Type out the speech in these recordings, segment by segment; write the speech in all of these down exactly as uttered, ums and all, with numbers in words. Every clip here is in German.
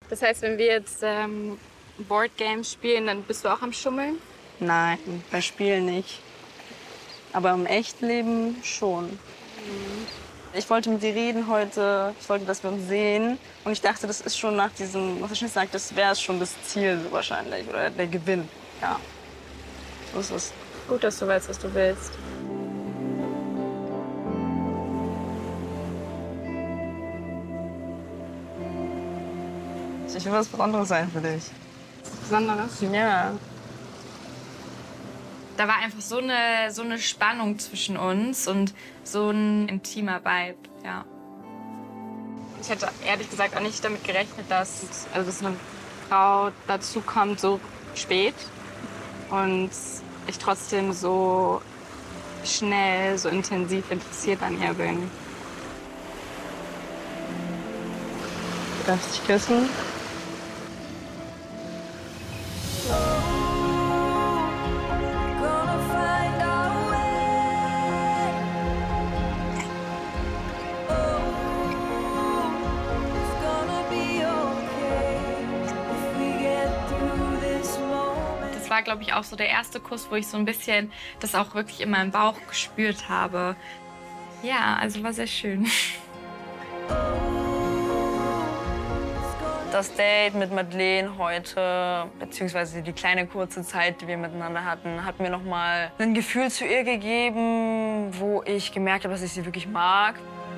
Das heißt, wenn wir jetzt ähm, Boardgames spielen, dann bist du auch am Schummeln? Nein, bei Spielen nicht. Aber im Echtleben schon. Ich wollte mit dir reden heute, ich wollte, dass wir uns sehen. Und ich dachte, das ist schon nach diesem, was ich schon sagt, das wäre schon das Ziel so wahrscheinlich. Oder der Gewinn. Ja, so ist es. Gut, dass du weißt, was du willst. Ich will was Besonderes sein für dich. Besonderes? Ja. Da war einfach so eine, so eine Spannung zwischen uns und so ein intimer Vibe, ja. Ich hätte ehrlich gesagt auch nicht damit gerechnet, dass, also dass eine Frau dazu kommt so spät und ich trotzdem so schnell, so intensiv interessiert an ihr bin. Du darfst dich küssen. Das war, glaube ich, auch so der erste Kuss, wo ich so ein bisschen das auch wirklich in meinem Bauch gespürt habe. Ja, also war sehr schön. Das Date mit Madeleine heute, beziehungsweise die kleine kurze Zeit, die wir miteinander hatten, hat mir noch mal ein Gefühl zu ihr gegeben, wo ich gemerkt habe, dass ich sie wirklich mag.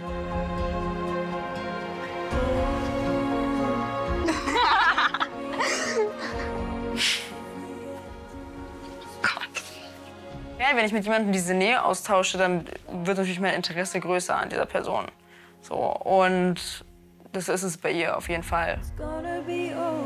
Ja, wenn ich mit jemandem diese Nähe austausche, dann wird natürlich mein Interesse größer an dieser Person. So, und das ist es bei ihr auf jeden Fall. It's gonna be okay.